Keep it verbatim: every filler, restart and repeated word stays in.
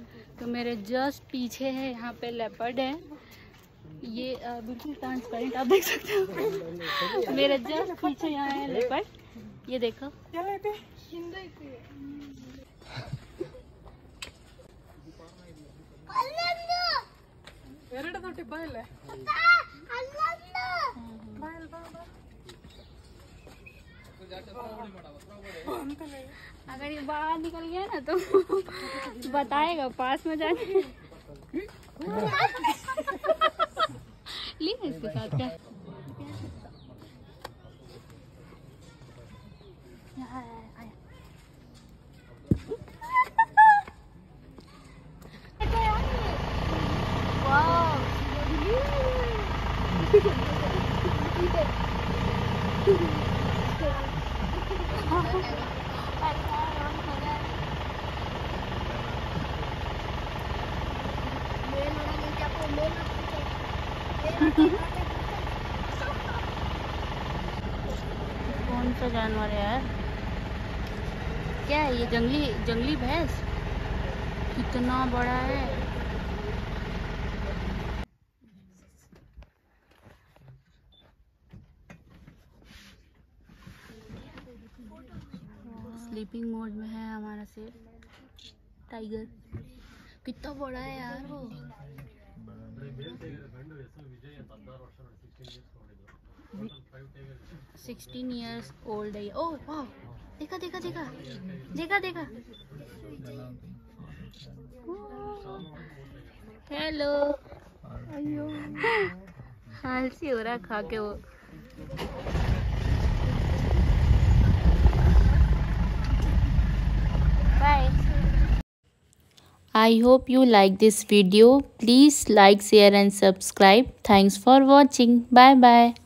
तो मेरे जस्ट पीछे है, यहाँ पे लेपर्ड है, ये बिल्कुल ट्रांसपेरेंट आप देख सकते हो। मेरे जस्ट पीछे यहाँ है लेपर्ड, ये देखो। अगर ये बाहर निकल गया ना तो बताएगा पास में जाके। ली इसके साथ क्या कौन सा जानवर है यार? क्या है ये? जंगली जंगली भैंस, कितना बड़ा है। स्लीपिंग मोड में है हमारा शेर टाइगर। कितना बड़ा है यार वो। सिक्सटीन इयर्स ओल्ड है। ओह वाह, देखा देखा देखा देखा देखा। हेलो, आलसी हो रहा खा के वो। Bye. I hope you like this video. Please like, share and subscribe. Thanks for watching. Bye bye.